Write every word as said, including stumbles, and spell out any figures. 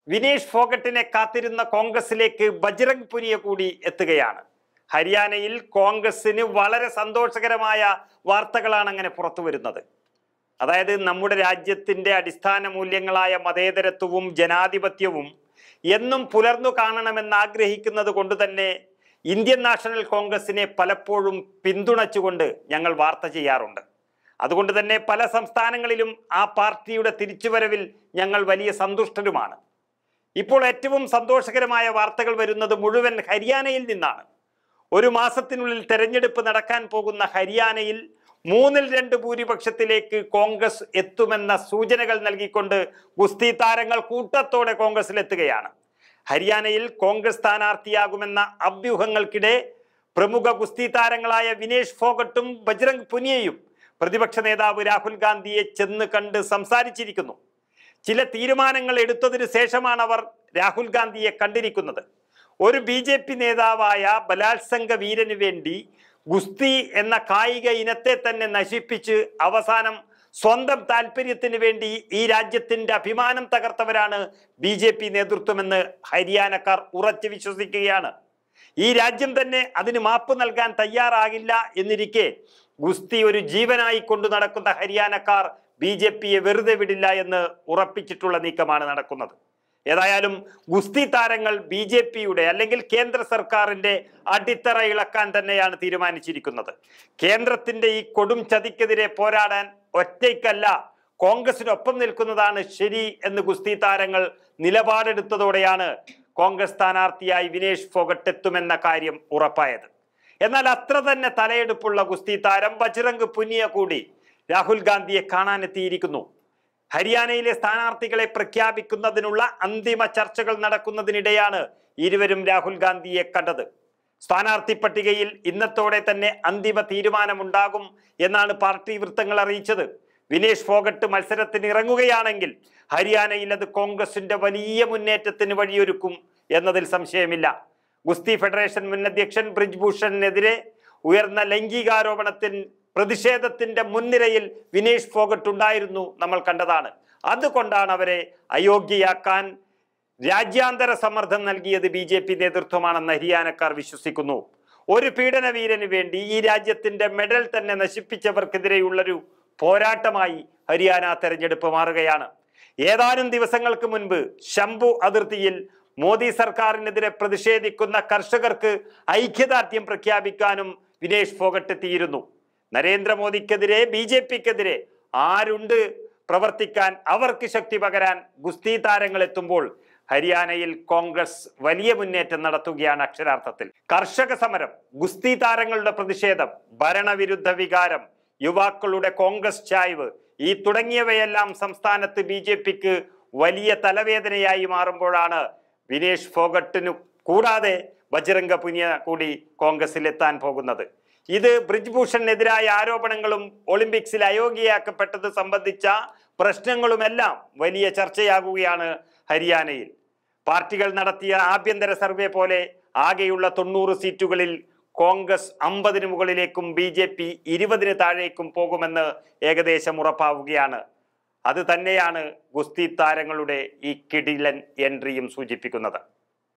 വിനേഷ് ഫോഗട്ടിനെ കാത്തിരുന്ന കോൺഗ്രസിലേക്ക് ബജ്രംഗ് പുനിയ കൂടി എത്തുകയാണ്. ഹരിയാനയിൽ കോൺഗ്രസിന് വളരെ സന്തോഷകരമായ വാർത്തകളാണ് അങ്ങനെ പുറത്തു വരുന്നത്. അതായത് നമ്മുടെ രാജ്യത്തിൻ്റെ അടിസ്ഥാന മൂല്യങ്ങളായ മതേതരത്വവും ജനാധിപത്യവും എന്നും പുലർന്നു കാണണമെന്ന് ആഗ്രഹിക്കുന്നത് കൊണ്ട് തന്നെ ഇന്ത്യൻ നാഷണൽ കോൺഗ്രസിനെ പലപ്പോഴും പിന്തുണച്ചുകൊണ്ട് ഞങ്ങൾ വാർത്ത ചെയ്യാറുണ്ട്. അതുകൊണ്ട് തന്നെ പല സംസ്ഥാനങ്ങളിലും ആ പാർട്ടിയുടെ തിരിച്ചുവരവിൽ ഞങ്ങൾ വലിയ സന്തുഷ്ടരുമാണ്. ഇപ്പോൾ ഏറ്റവും സന്തോഷകരമായ വാർത്തകൾ വരുന്നത് മുഴുവൻ ഹരിയാനയിൽ നിന്നാണ്. ഒരു മാസത്തിനുള്ളിൽ തെരഞ്ഞെടുപ്പ് നടക്കാൻ പോകുന്ന ഹരിയാനയിൽ മൂന്നിൽ രണ്ട് ഭൂരിപക്ഷത്തിലേക്ക് കോൺഗ്രസ് എത്തുമെന്ന സൂചനകൾ നൽകിക്കൊണ്ട് ഗുസ്തി താരങ്ങൾ കൂട്ടത്തോടെ കോൺഗ്രസിലെത്തുകയാണ്. ഹരിയാനയിൽ കോൺഗ്രസ് സ്ഥാനാർത്ഥിയാകുമെന്ന അഭ്യൂഹങ്ങൾക്കിടെ പ്രമുഖ ഗുസ്തി താരങ്ങളായ വിനേഷ് ഫോഗട്ടും ബജ്രംഗ് പുനിയയും പ്രതിപക്ഷ നേതാവ് രാഹുൽ ഗാന്ധിയെ ചെന്ന് കണ്ട് സംസാരിച്ചിരിക്കുന്നു. ചില തീരുമാനങ്ങൾ എടുത്തതിന് ശേഷമാണ് അവർ രാഹുൽ ഗാന്ധിയെ കണ്ടിരിക്കുന്നത്. ഒരു ബി ജെ പി നേതാവായ ബലാത്സംഗ വീരന് വേണ്ടി ഗുസ്തി എന്ന കായിക ഇനത്തെ തന്നെ നശിപ്പിച്ച് അവസാനം സ്വന്തം താല്പര്യത്തിന് വേണ്ടി ഈ രാജ്യത്തിന്റെ അഭിമാനം തകർത്തവരാണ് ബി ജെ പി നേതൃത്വമെന്ന് ഹരിയാനക്കാർ ഉറച്ചു വിശ്വസിക്കുകയാണ്. ഈ രാജ്യം തന്നെ അതിന് മാപ്പ് നൽകാൻ തയ്യാറാകില്ല എന്നിരിക്കെ ഗുസ്തി ഒരു ജീവനായി കൊണ്ടു നടക്കുന്ന ഹരിയാനക്കാർ ബി ജെ പിയെ വെറുതെ വിടില്ല എന്ന് ഉറപ്പിച്ചിട്ടുള്ള നീക്കമാണ് നടക്കുന്നത്. ഏതായാലും ഗുസ്തി താരങ്ങൾ ബി ജെ പിയുടെ അല്ലെങ്കിൽ കേന്ദ്ര സർക്കാരിന്റെ അടിത്തറ ഇളക്കാൻ തന്നെയാണ് തീരുമാനിച്ചിരിക്കുന്നത്. കേന്ദ്രത്തിന്റെ ഈ കൊടും ചതിക്കെതിരെ പോരാടാൻ ഒറ്റയ്ക്കല്ല കോൺഗ്രസിനൊപ്പം നിൽക്കുന്നതാണ് ശരി എന്ന് ഗുസ്തി താരങ്ങൾ നിലപാടെടുത്തതോടെയാണ് കോൺഗ്രസ് സ്ഥാനാർത്ഥിയായി വിനേഷ് ഫോഗട്ട് എത്തുമെന്ന കാര്യം ഉറപ്പായത്. എന്നാൽ അത്ര തന്നെ തലയെടുപ്പുള്ള ഗുസ്തി താരം ബജ്രംഗ് പുനിയ കൂടി രാഹുൽ ഗാന്ധിയെ കാണാനെത്തിയിരിക്കുന്നു. ഹരിയാനയിലെ സ്ഥാനാർത്ഥികളെ പ്രഖ്യാപിക്കുന്നതിനുള്ള അന്തിമ ചർച്ചകൾ നടക്കുന്നതിനിടെയാണ് ഇരുവരും രാഹുൽ ഗാന്ധിയെ കണ്ടത്. സ്ഥാനാർത്ഥി പട്ടികയിൽ ഇന്നത്തോടെ തന്നെ അന്തിമ തീരുമാനമുണ്ടാകും എന്നാണ് പാർട്ടി വൃത്തങ്ങൾ അറിയിച്ചത്. വിനേഷ് ഫോഗട്ട് മത്സരത്തിന് ഇറങ്ങുകയാണെങ്കിൽ ഹരിയാനയിൽ അത് കോൺഗ്രസിന്റെ വലിയ മുന്നേറ്റത്തിന് വഴിയൊരുക്കും എന്നതിൽ സംശയമില്ല. ഗുസ്തി ഫെഡറേഷൻ മുൻ അധ്യക്ഷൻ ബ്രിജ്ഭൂഷണെതിരെ ഉയർന്ന ലൈംഗികാരോപണത്തിന് പ്രതിഷേധത്തിന്റെ മുൻനിരയിൽ വിനേഷ് ഫോഗട്ട് ഉണ്ടായിരുന്നു, നമ്മൾ കണ്ടതാണ്. അതുകൊണ്ടാണ് അവരെ അയോഗ്യയാക്കാൻ രാജ്യാന്തര സമ്മർദ്ദം നൽകിയത് ബി ജെ പി നേതൃത്വമാണെന്ന് ഹരിയാനക്കാർ വിശ്വസിക്കുന്നു. ഒരു പീഡനവീരന് വേണ്ടി ഈ രാജ്യത്തിന്റെ മെഡൽ തന്നെ നശിപ്പിച്ചവർക്കെതിരെയുള്ളൊരു പോരാട്ടമായി ഹരിയാന തെരഞ്ഞെടുപ്പ് മാറുകയാണ്. ഏതാനും ദിവസങ്ങൾക്ക് മുൻപ് ശംഭു അതിർത്തിയിൽ മോദി സർക്കാരിനെതിരെ പ്രതിഷേധിക്കുന്ന കർഷകർക്ക് ഐക്യദാർഢ്യം പ്രഖ്യാപിക്കാനും വിനേഷ് ഫോഗട്ട് എത്തിയിരുന്നു. നരേന്ദ്രമോദിക്കെതിരെ ബി ജെ പിക്കെതിരെ ആരുണ്ട് പ്രവർത്തിക്കാൻ, അവർക്ക് ശക്തി പകരാൻ ഗുസ്തി താരങ്ങൾ എത്തുമ്പോൾ ഹരിയാനയിൽ കോൺഗ്രസ് വലിയ മുന്നേറ്റം നടത്തുകയാണ്. അക്ഷരാർത്ഥത്തിൽ കർഷക സമരം, ഗുസ്തി താരങ്ങളുടെ പ്രതിഷേധം, ഭരണവിരുദ്ധ വികാരം, യുവാക്കളുടെ കോൺഗ്രസ് ചായ്വ്, ഈ തുടങ്ങിയവയെല്ലാം സംസ്ഥാനത്ത് ബി ജെ പിക്ക് വലിയ തലവേദനയായി മാറുമ്പോഴാണ് വിനേഷ് ഫോഗട്ടിനു കൂടാതെ ബജ്രംഗ് പുനിയ കൂടി കോൺഗ്രസിൽ എത്താൻ പോകുന്നത്. ഇത് ബ്രിജ്ഭൂഷണെതിരായ ആരോപണങ്ങളും ഒളിമ്പിക്സിൽ അയോഗ്യയാക്കപ്പെട്ടത് സംബന്ധിച്ച പ്രശ്നങ്ങളുമെല്ലാം വലിയ ചർച്ചയാകുകയാണ് ഹരിയാനയിൽ. പാർട്ടികൾ നടത്തിയ ആഭ്യന്തര സർവേ പോലെ ആകെയുള്ള തൊണ്ണൂറ് സീറ്റുകളിൽ കോൺഗ്രസ് അമ്പതിന് മുകളിലേക്കും ബി ജെ പി ഇരുപതിന് താഴേക്കും പോകുമെന്ന് ഏകദേശം ഉറപ്പാവുകയാണ്. അത് തന്നെയാണ് ഗുസ്തി താരങ്ങളുടെ ഈ കിടിലൻ എൻട്രിയും സൂചിപ്പിക്കുന്നത്.